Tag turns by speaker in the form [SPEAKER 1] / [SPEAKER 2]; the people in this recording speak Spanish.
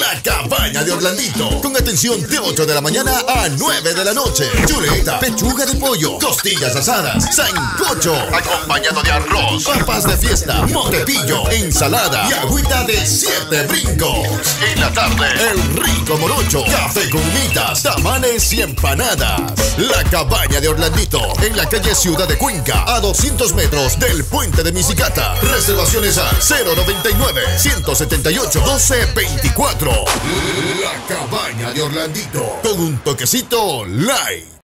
[SPEAKER 1] La Cabaña de Orlandito. Con atención de 8 de la mañana a 9 de la noche. Chuleta, pechuga de pollo, costillas asadas, sancocho, acompañado de arroz, papas de fiesta, montepillo, ensalada y agüita de 7 brincos. En la tarde, el rico morocho, café con humitas, tamales y empanadas. La Cabaña de Orlandito, en la calle Ciudad de Cuenca, a 200 metros del puente de Misicata. Reservaciones al 099-178-1224. La Cabaña de Orlandito, con un toquecito light.